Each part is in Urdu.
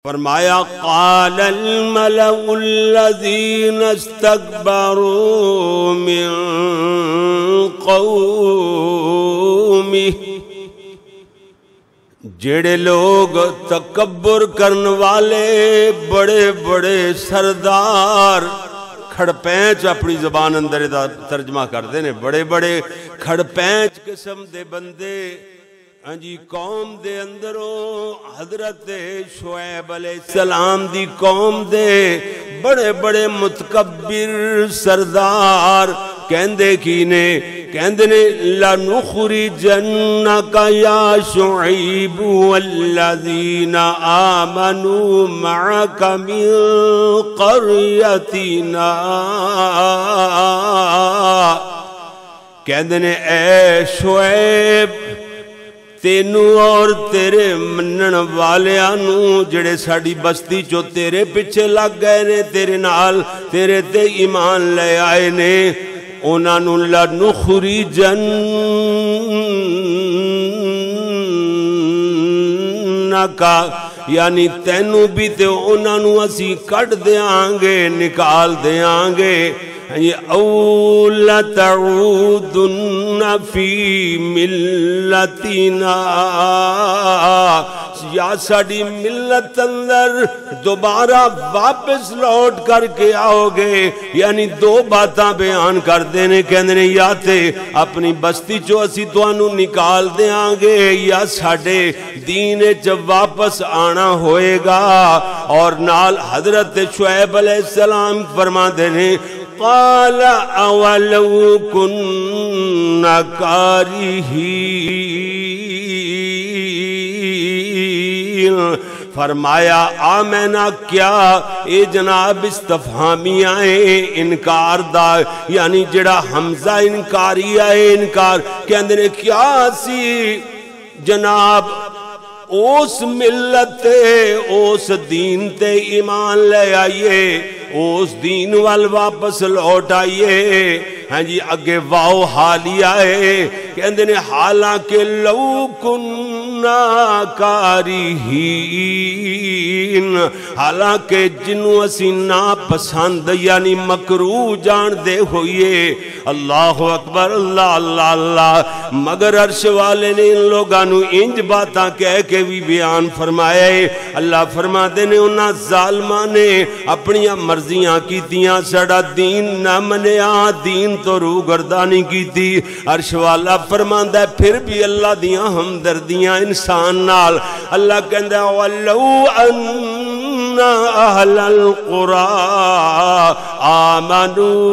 فرمایا قال الملأ الذین استکبروا من قومہ، جڑے لوگ تکبر کرن والے بڑے بڑے سردار، کھڑپینچ اپنی زبان اندر دا ترجمہ کرتے ہیں، بڑے بڑے کھڑپینچ قسم دے بندے جی قوم دے اندروں حضرت شعیب علیہ السلام دی قوم دے بڑے بڑے متکبر سردار کہندے کی نے کہندے نے لَنُخْرِجَنَّكَ يَا شُعَيْبُ وَالَّذِينَ آمَنُوا مَعَكَ مِن قَرْيَتِنَا، کہندے نے اے شعیب تینو اور تیرے منن والیانو جڑے ساڑی بستی چو تیرے پچھے لگ گئے نے، تیرے نال تیرے تے ایمان لے آئے نے، انہوں لَنُخْرِجَنَّكَ یعنی تینو بھی تے انہوں اسی کٹ دیاں گے، نکال دیاں گے، او لَتَعُودُنَّ فِي مِلَّتِنَا، یا ساڑی ملت اندر دوبارہ واپس لوٹ کر کے آؤ گے، یعنی دو باتاں بیان کر دینے کہنے یا تے اپنی بستی چو اسی توانو نکال دیاں گے یا ساڑے دین جب واپس آنا ہوئے گا۔ اور نال حضرت شعیب علیہ السلام فرما دینے قال اولو كنا کارہین، فرمایا آمینہ کیا اے جناب استفہامی آئے انکار دا، یعنی جڑا حمزہ انکاری آئے انکار کہندے نے کیا سی جناب اس ملت تے اس دین تے ایمان لے آئیے، اس دین وال واپس لوٹ آئیے، ہاں جی اگے واؤ حالی آئے کہندے نے حالانکہ لو کننا کارہین، حالانکہ جنوں اسی ناپسند یعنی مکروہ جان دے ہوئیے، اللہ اکبر اللہ اللہ اللہ، مگر عرش والے نے ان لوگانو انج باتاں کہہ کے بھی بیان فرمائے، اللہ فرما دینے انہاں ظالمان نے اپنی مرضیاں کیتیاں، سڑا دین نہ منیا، دین تو روح گردانی کی تھی، عرش والا فرماندہ ہے پھر بھی اللہ دیاں ہمدردیاں انسان نال، اللہ کہندہ ہے وَلَوْ أَنَّ أَهْلَ الْقُرَىٰ آمَنُوا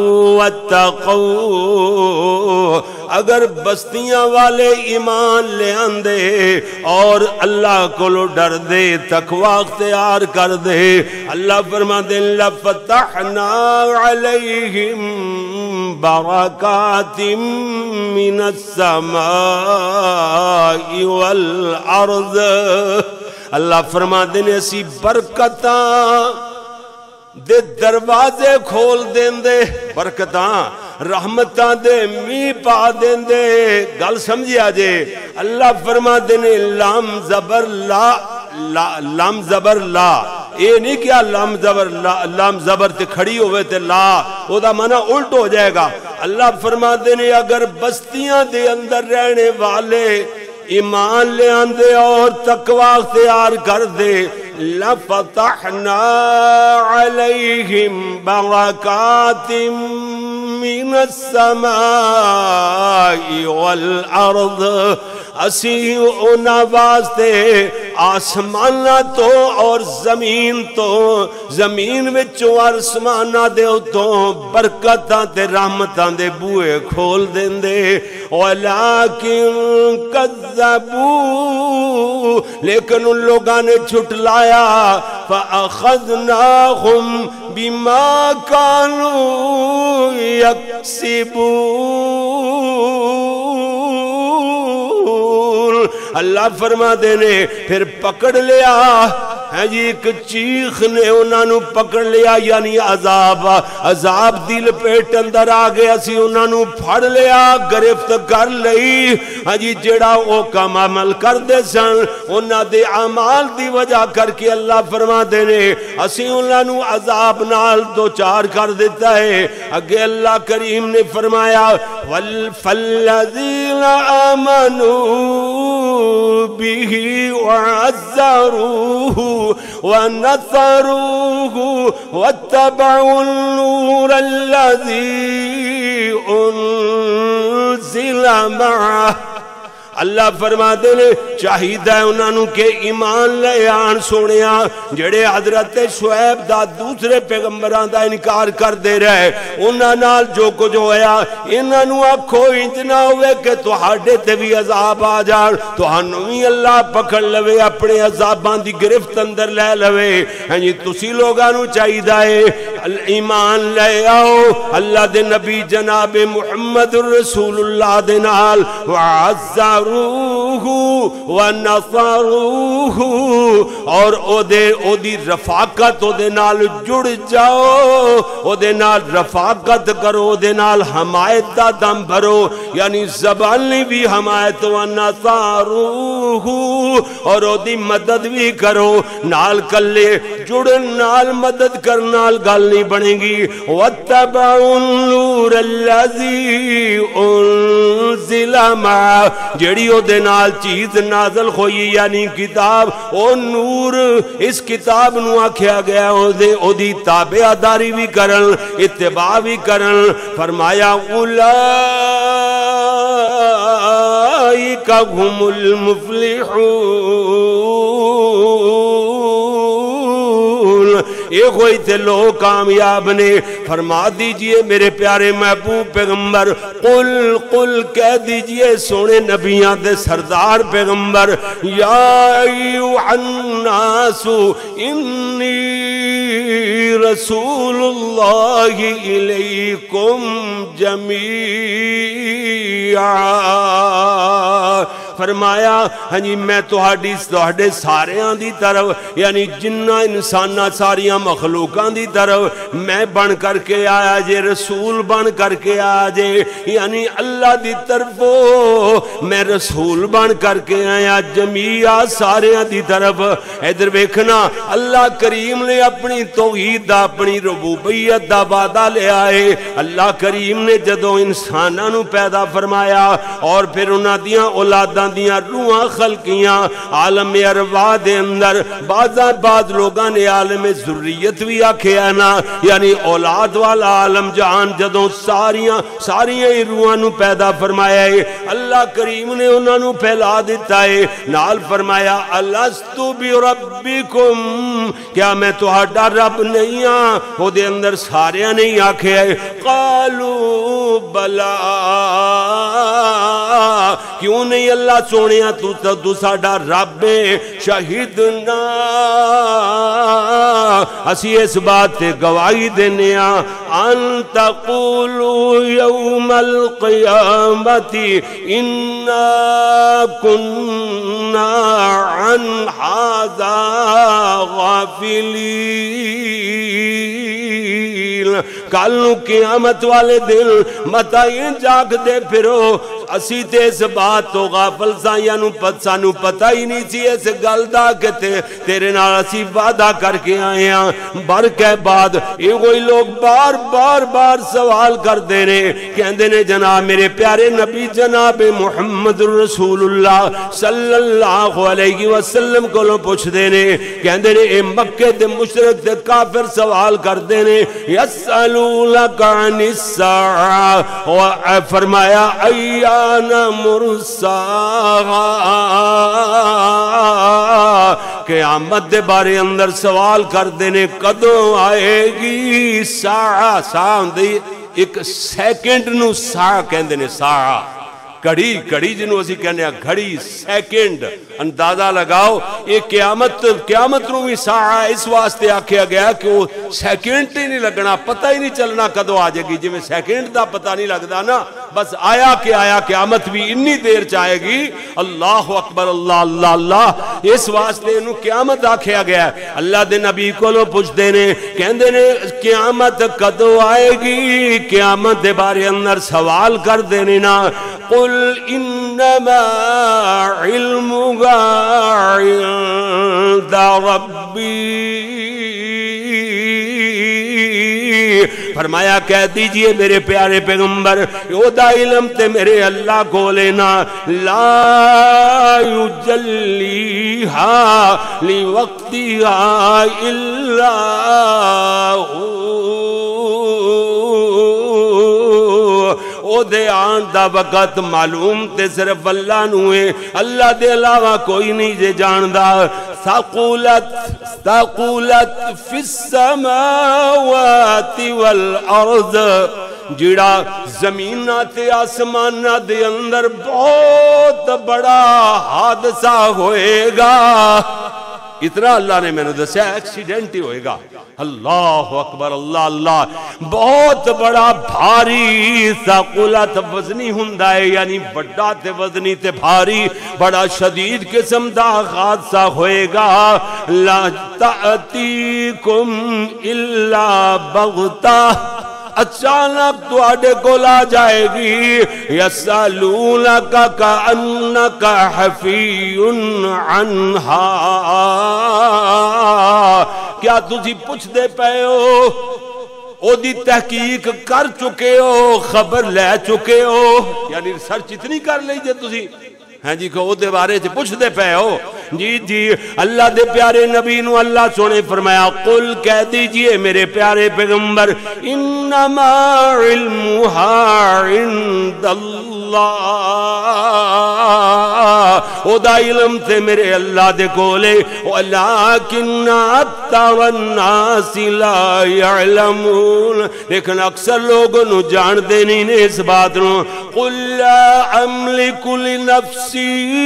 وَاتَّقَوْا، اگر بستیاں والے ایمان لے آندے اور اللہ کو ڈر دے تقوی اختیار کر دے، اللہ فرما دے لَفَتَحْنَا عَلَيْهِمْ بَرَكَاتٍ مِّنَ السَّمَاءِ وَالْأَرْضِ، اللہ فرما دے نے اسی برکتاں دے دروازے کھول دیں دے، برکتاں رحمتاں دے می پا دیں دے، گل سمجھی آجے، اللہ فرما دینے لام زبر لا، لام زبر لا، اے نہیں کیا لام زبر لا، لام زبر تے کھڑی ہوئے تے لا، وہ دا معنی الٹ ہو جائے گا، اللہ فرما دینے اگر بستیاں دے اندر رہنے والے ایمان لے آندے اور تقوی اختیار کر دے، لَفَتَحْنَا عَلَيْهِمْ بَرَكَاتٍ مِّنَ السَّمَاءِ وَالْأَرْضِ، اسی انہاں واسطے آسمانہ تو اور زمین تو، زمین وچوں آسمانہ دے اتوں برکتاں تے رحمتاں دے بوئے کھول دیں دے، وَلَكِن كَذَّبُوا، لیکن ان لوگاں نے جھٹلایا، فَأَخَذْنَاهُمْ بِمَا كَانُوا يَكْسِبُونَ، اللہ فرما دینے پھر پکڑ لیا جی ایک چیخ نے انہاں نو پکڑ لیا یعنی عذاب دی لپیٹ اندر آ گیا سی انہاں نو پھڑ لیا گرفت کر لئی جی جڑا او کام عمل کر دے سن انہاں دے اعمال دی وجہ کر کے اللہ فرما دے نے اسی انہاں نو عذاب نال دو چار کر دیتا ہے اگے اللہ کریم نے فرمایا فَالَّذِينَ آمَنُوا بِهِ وَعَزَّرُوهُ وَنَصَرُوهُ وَاتَّبَعُوا النُّورَ الَّذِي أُنزِلَ مَعَهُ اللہ فرما دے لے چاہیدہ ہے انہاں نو کہ ایمان لے آن سونیا جڑے حضرت شعیب دا دوسرے پیغمبران دا انکار کر دے رہے انہاں نال جو کچھ ہویا انہاں نو آکھو اتنا ہوئے کہ تہاڈے تے بھی عذاب آ جان تہانوں بھی اللہ پکڑ لوے اپنے عذاباں دی گرفت اندر لے لوے جی تسی لوگاں نو چاہیدہ ہے ایمان لے آؤ اللہ دے نبی جناب محمد رسول اللہ دے نال وعزّا وَنَصَرُوهُ اور او دی رفاقت او دے نال جڑ جاؤ او دے نال رفاقت کرو او دے نال حمایت دا دم بھرو یعنی زبانی بھی حمایت وَنَصَرُوهُ اور او دی مدد بھی کرو نال کلے جڑ نال مدد کرنال گل نہیں بنے گی وَاتَّبَعُوا النُّورَ الَّذِي أُنزِلَ مَعَهُ جیڑی او دے نال چیز نازل ہوئی یعنی کتاب او نور اس کتاب نو آکھیا گیا او دی تابعداری بھی کرن اتباع بھی کرن فرمایا اولئک هم المفلحون ایک ہوئی تھے لوگ کامیاب نے فرما دیجئے میرے پیارے محبوب پیغمبر قل کہہ دیجئے سونے نبیاں دے سردار پیغمبر یا ایوہ الناس انی رسول اللہ الیکم جمیعا فرمایا ہاں جی میں تہاڈے سارے دی طرف یعنی جنہ انسانہ ساریاں مخلوقاں دی طرف میں بن کر کے آیا جے رسول بن کر کے آیا جے یعنی اللہ دی طرف میں رسول بن کر کے آیا جمیعہ سارے دی طرف ادھر دیکھنا اللہ کریم نے اپنی توحید دا اپنی ربوبیت دا وعدہ لے آئے اللہ کریم نے جدوں انساناں نو پیدا فرمایا اور پھر انہاں دیاں اولاداں دیاں روحاں خلقیاں عالم ارواح دے اندر بعض لوگاں نے عالم ذریت بھی آکھیا نا یعنی اولاد والا عالم جہان جدوں ساریاں روحاں نو پیدا فرمایا ہے اللہ کریم نے انہاں نو پھیلا دیتا ہے نال فرمایا الستو بربکم کیا میں تہاڈا رب نہیں ہاں او دے اندر ساریاں نہیں آکھیا ہے قالو بلا کیوں نہیں اللہ سونیا تو ساڈا رب شہیدنا اسی اس بات تے گواہی دینے ان تقولوا یوم القیامت انا کننا عن ھذا غافلین کل قیامت والے دن متائیں جاگ دے پھرو اسی تے اس بات تو غافل سانو پتہ ہی نہیں سی اس گل دا کہ تیرے نال اسی وعدہ کر کے آئے ہیں بر کے بعد یہ کوئی لوگ بار سوال کر دے رہے کہندے نے جناب میرے پیارے نبی جناب محمد رسول اللہ صلی اللہ علیہ وسلم کو لو پوچھ دے نے کہندے نے اے مکے دے مشرک دے کافر سوال کر دے نے یسألونک عن الساعہ فرمایا ایان مرساہا قیامت دے بارے اندر سوال کر دینے کدوں آئے گی ساعہ ہوندی ایک سیکنڈ نو ساعہ کہندے نے ساعہ کڑی جنہوں اسی کہنے ہیں گھڑی سیکنڈ اندازہ لگاؤ یہ قیامت نو بھی ساعہ اس واسطے آکھیا گیا کہ وہ سیکنڈ ہی نہیں لگنا پتہ ہی نہیں چلنا کدو آ جائے گی جی میں سیکنڈ دا پتہ نہیں لگدا نا بس آیا کہ آیا قیامت بھی انی دیر چاہے گی. اللہ اکبر اللہ اللہ اللہ. اس واسطے انہوں قیامت آکھیا گیا ہے. اللہ دے نبی کو لو پوچھتے نے کہندے نے قیامت کدو آئے گی؟ قیامت دے بارے اندر سوال کر دینے نا. قل انما علمها عند ربی. فرمایا کہہ دیجئے میرے پیارے پیغمبر او دا علم تے میرے اللہ کو لینا. لا یجلیہا لیوقتہا الا او دے آن دا وقت معلوم تے صرف اللہ نوے. اللہ دے علاوہ کوئی نہیں جے جاندہ. ثقلت فی السماوات والارض. جڑا زمینہ تے آسمانہ دے اندر بہت بڑا حادثہ ہوئے گا. اتنا اللہ نے میں نے دسیا ایکسیڈنٹ ہی ہوئے گا. اللہ اکبر اللہ اللہ. بہت بڑا بھاری ثقلت وزنی ہوندا ہے یعنی بڑا تے وزنی تے بھاری بڑا شدید قسم دا حادثہ ہوئے گا. لا تأتیکم الا بغتہ. اچانک تو آڈے کو لا جائے گی. یسالونک کأنک حفی عنہا. کیا تجھی پوچھ دے پے ہو؟ او دی تحقیق کر چکے ہو، خبر لے چکے ہو، یعنی ریسرچ اتنی کر لئی جے تجھی ہاں جی کہ او دے بارے سے پوچھ دے پے ہو. جی جی اللہ دے پیارے نبی نو اللہ سونے فرمایا قل کہہ دیجئے میرے پیارے پیغمبر انما علمها عند اللہ. او دا علم تے میرے اللہ دے کولے ولیکن اکثر الناس لا يعلمون. لیکن اکثر لوگوں نو جان دے نہیں نے اس بات نو. قل لا املک لنفسی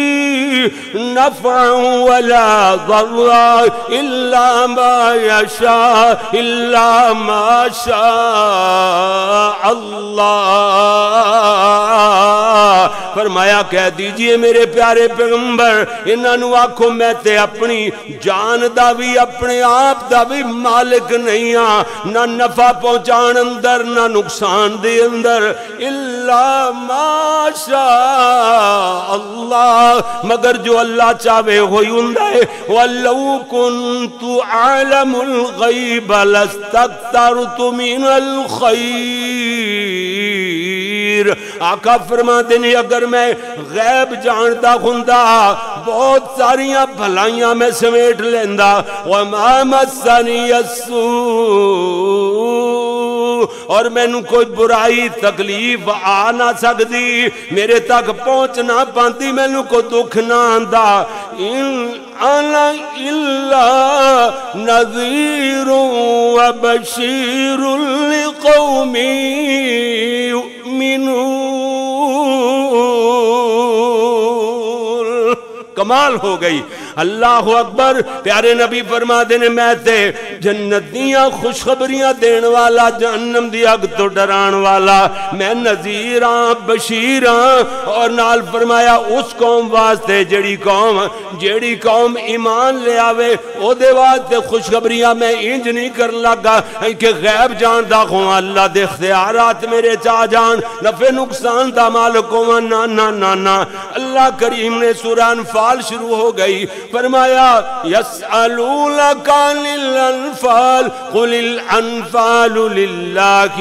نفعا ولا ضرا الا ما يشاء الا ما شاء اللہ. فرمایا کہہ دیجئے میرے پیارے پیغمبر انہوں آکھو میں تے اپنی جان دا بھی اپنے آپ دا بھی مالک نہیں ہاں. نہ نفع پہنچان اندر نہ نقصان دے اندر. الا ما شاء اللہ. مگر جو اللہ چاہے ہوئی ہندے. وَلَوْ كُنْتُ عَالَمُ الْغَيْبَ لَاسْتَكْثَرْتُ مِنَ الْخَيْرِ. آقا فرما دینے اگر میں غیب جانتا ہوندا بہت ساریاں بھلائیاں میں سمیٹ لیندہ. وَمَا مَسَّنِيَ السُّوءُ. اور میں نو کوئی برائی تکلیف آ نہ سکتی میرے تک پہنچ نہ پانتی میں نو کو دکھ نہ آندہ. ان انا الا نذیر و بشیر لقوم یؤمنون. کمال ہو گئی. اللہ اکبر. پیارے نبی فرما دینے میں تے جنتیاں خوشخبریاں دین والا جہنم دی اگ تو ڈران والا میں نذیراں بشیراں. اور نال فرمایا اس قوم واسطے جیڑی قوم ایمان لے آوے او دے واسطے خوشخبریاں میں انج نہیں کر لگا کہ غیب جان دا ہوں اللہ دے اختیارات میرے چاہ جان نفع نقصان دا مالک ہوں. نا نا نا نا. اللہ کریم نے سورہ انفال شروع ہو گئی. فرمایا یسألونک عن الانفال قل الانفال للہ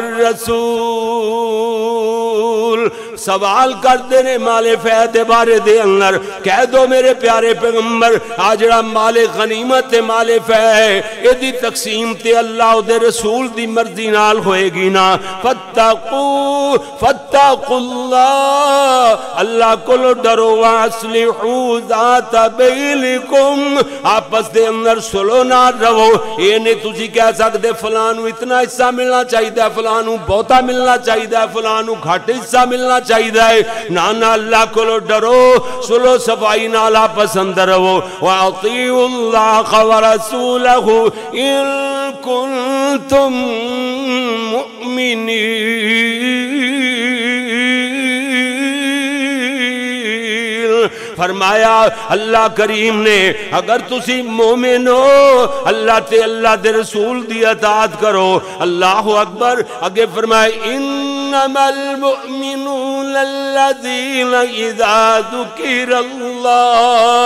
والرسول. سوال کر دینے مال فیدے بارے دے اندر کہہ دو میرے پیارے پیغمبر آجڑا مال غنیمت مال فیدے ایدی تقسیم تے اللہ دے رسول دی مرضی نال ہوئے گی نا. فاتقوا اللہ. اللہ کو ڈرو واصلحوا ذات بینکم. آپس دے اندر سلو نہ رہو. یہ نہیں تجھی کہہ سکتے فلانو اتنا حصہ ملنا چاہیے فلانو بہتا ملنا چاہیے فلانو گھٹ حصہ ملنا چاہیے. نانا اللہ کو ڈرو سلو صفائی نالا پسند رہو. وَأَطِيعُوا اللَّهَ وَرَسُولَهُ إِن كُنتُم مُؤْمِنِينَ. فرمایا اللہ کریم نے اگر تسی مومن ہو اللہ تے اللہ دے رسول دی اطاعت کرو اللہ اکبر اگے فرمائے انما المؤمنون الذین اذا ذکر اللہ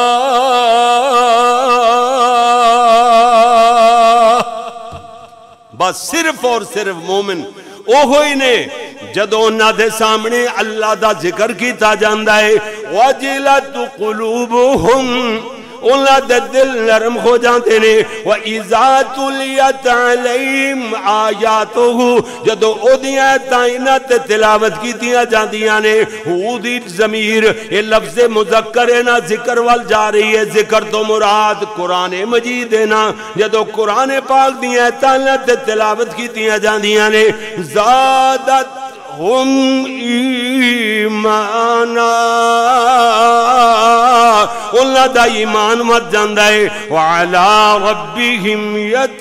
بس صرف اور صرف مومن اوہی نے جدو انہاں دے سامنے اللہ دا ذکر کیتا جاندا ہے وجلت قلوبہم انہاں دے دل نرم ہو جاندے نے وَإِذَا تُلِيَتْ عَلَيْهِمْ آیاتُهُ جدو اودیاں تائنہ تے تلاوت کیتیاں جاندیاں نے دی ضمیر یہ لفظ مذکر ہے نا ذکر وال جا رہی ہے ذکر تو مراد قرآن مجید ہے نا جدو قرآن پاک دیاں تائنہ تے تلاوت کیتیاں جاندیاں نے زادت ہم ایمانا اللہ دا ایمان مت جاندہ ہے وَعَلَىٰ رَبِّهِمْ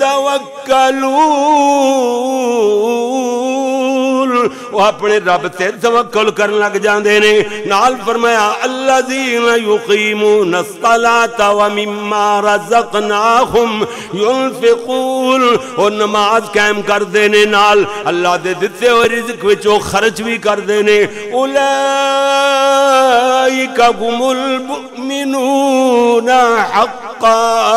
يَتَوَكَّلُونَ وہ اپنے رب تے توکل کرن لگ جاندے نے نال فرمایا الذین یقیمون الصلاۃ ومما رزقناہم ينفقون اور نماز قائم کر دینے نال اللہ دے دتے ہوئے رزق وچوں خرچ بھی کر دینے اولئک هم المؤمنون حقا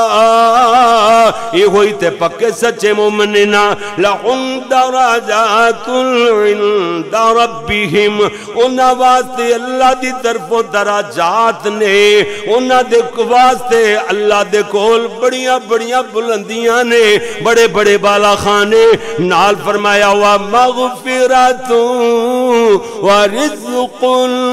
یہ ہوئی تے پکے سچے مومنینا لہم درجات عند ربہم انہاں واسطے اللہ دی طرف درجات نے انہاں دے واسطے اللہ دے کول بڑیاں بڑیاں بلندیاں نے بڑے بڑے بالا خانے نال فرمایا وَمَغْفِرَةٌ وَرِزْقٌ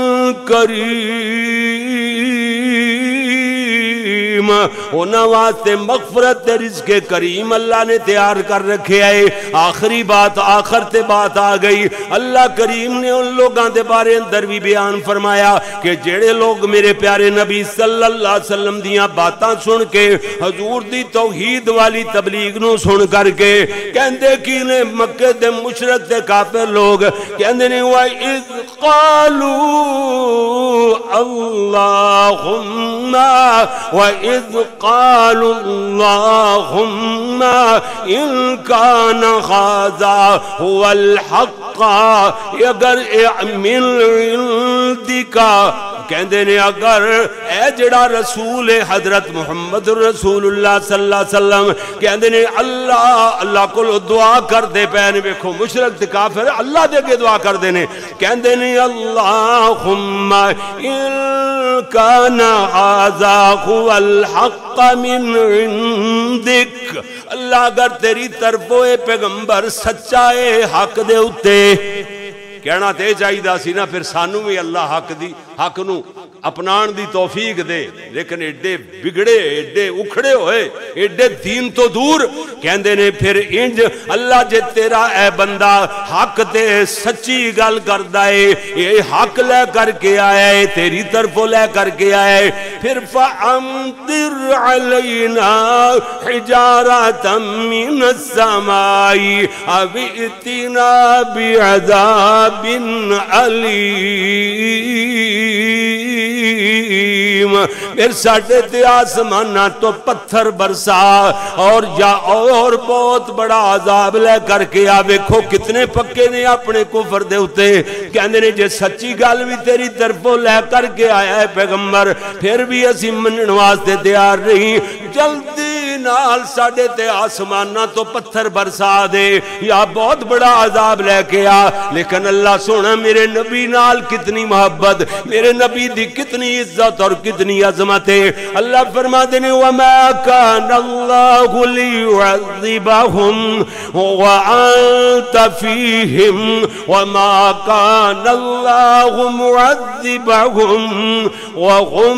کریم انہاں واسطے مغفرت رزق کریم اللہ نے تیار کر رکھے آئے آخری بات آخر تے بات آ گئی اللہ کریم نے ان لوگاں دے بارے اندر بھی بیان فرمایا کہ جڑے لوگ میرے پیارے نبی صلی اللہ علیہ وسلم دیاں باتاں سن کے حضور دی توحید والی تبلیغ نو سن کر کے کہندے کی نے مکہ دے مشرک دے کافر لوگ کہندے نے وَإِذْ قَالُوا اللَّهُمَّ وَإِذْ قَالُوا اللَّهُمَّ إِن كَانَ هَذَا هُوَ الْحَقَّ اگر من عندك کہندے نے اگر اے جڑا رسول حضرت محمد رسول اللہ صلی اللہ علیہ وسلم کہندے نے اللہ کو دعا کر دے پہنے بیکھو مشرک تے کافر اللہ دے کے دعا کر دینے کہندے نے اللہم ان کان ھذا هو الحق من عندک اللہ اگر تیری طرفوں اے پیغمبر سچا ہے حق دے اتے کہنا تے چاہیے سی نا پھر سانو بھی اللہ حق نو اپنان دی توفیق دے لیکن ایڈے بگڑے ایڈے اکھڑے ہوئے ایڈے دین تو دور کہندے نے پھر انج اللہ جے تیرا اے بندہ حق تے سچی گل کردا ہے یہ حق لے کر کے آیا ہے تیری طرفوں لے کر کے آیا ہے پھر فَأَمْطِرْ عَلَيْنَا حِجَارَةً مِّنَ السَّمَاءِ أَوْ ائْتِنَا بِعَذَابٍ أَلِيمٍ پھر ساڑھے تے آسمانہ تو پتھر برسا اور یا اور بہت بڑا عذاب لے کر کے آویکھو کتنے پکے نے اپنے کفر دے ہوتے کہندے نے جے سچی گل بھی تیری طرفوں لے کر کے آیا ہے پیغمبر پھر بھی اسی منن واسطے تیار نہیں جلدی نال ساڑھے تے آسمانہ تو پتھر برسا دے یا بہت بڑا عذاب لے کے آ لیکن اللہ سونا میرے نبی نال کتنی محبت میرے نبی دی کتنی عزت اور کتنی عظمت ہے اللہ فرما دینے وَمَا كَانَ اللَّهُ لِيُعَذِّبَهُمْ وَأَنْتَ فِيهِمْ وَمَا كَانَ اللَّهُ مُعَذِّبَهُمْ وَهُمْ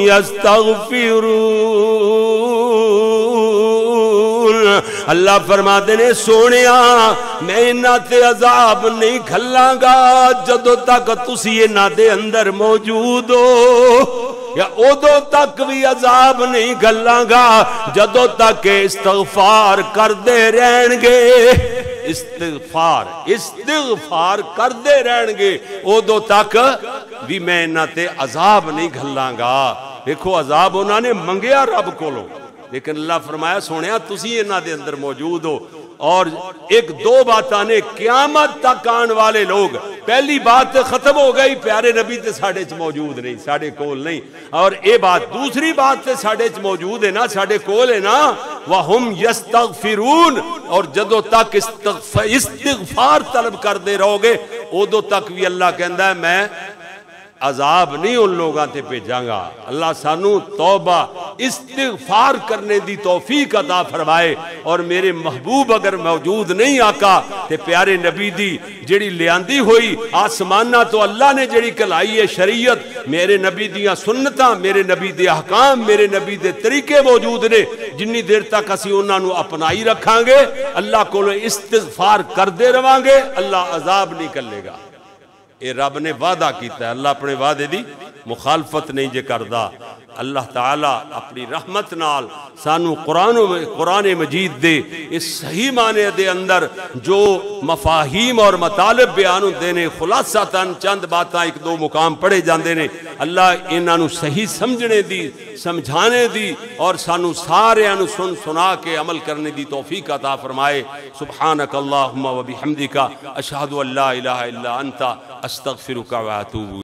يَسْتَغْفِرُونَ اللہ فرما دینے سونیا میں انہاں تے عذاب نہیں کھلاں گا جدو تک تسی انہاں دے اندر موجود ہو یا ادو تک بھی عذاب نہیں گھلاں گا جدو تک استغفار کر دے رہن گے استغفار کردے رہن گے ادو تک بھی میں انہاں تے عذاب نہیں گھلاں گا۔ دیکھو عذاب انہاں نے منگیا رب کولو، لیکن اللہ فرمایا سونیا تسی انہاں دے اندر موجود ہو۔ اور ایک دو باتاں نے قیامت تک آن والے لوگ، پہلی بات ختم ہو گئی پیارے نبی تے ساڑے چ موجود نہیں، ساڑے کول نہیں، اور اے بات دوسری بات تے ساڑے چ موجود ہے نا، ساڑے کول ہے نا، وَهُمْ يَسْتَغْفِرُونَ، اور جدو تک استغفار طلب کر دے رہو گے ادو تک بھی اللہ کہندا ہے میں عذاب نہیں ان لوگاں تے بھیجاں گا۔ اللہ سانو توبہ استغفار کرنے دی توفیق عطا فرمائے، اور میرے محبوب اگر موجود نہیں آقا تے پیارے نبی دی جڑی لیاندی ہوئی آسمانہ تو اللہ نے جڑی کلائی ہے شریعت، میرے نبی دیاں سنتاں، میرے نبی دے احکام، میرے نبی دے طریقے موجود نے، جنی دیر تک اسی انہاں نو اپنائی رکھاں گے، اللہ کو استغفار کر دے رواں گے، اللہ عذاب نہیں کرے گا۔ اے رب نے وعدہ کیتا ہے، اللہ اپنے وعدے دی مخالفت نہیں جے کردہ۔ اللہ تعالیٰ اپنی رحمت نال سانو قرآن مجید دے اس صحیح معنی دے اندر جو مفاہیم اور مطالب بیان ہوندے نے، خلاصتاً چند باتاں ایک دو مقام پڑھے جاندے نے، اللہ انہاں نو صحیح سمجھنے دی، سمجھانے دی، اور سانو سارے انو سنا کے عمل کرنے دی توفیق عطا فرمائے۔ سبحانک اللہم و بحمدک اشہد ان لا الہ الا انت استغفرک و اتوب